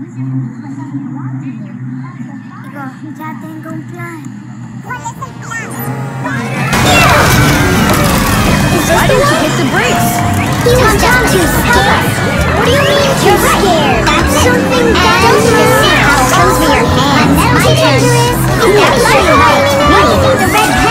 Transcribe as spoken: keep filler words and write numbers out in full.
이거 cha tên công trai. Why didn't you hit the brakes? He was just too scared. What do you mean too scared? That's something that don't you see how close to your hands my treasure is? I'm not sure you right. What do you think the red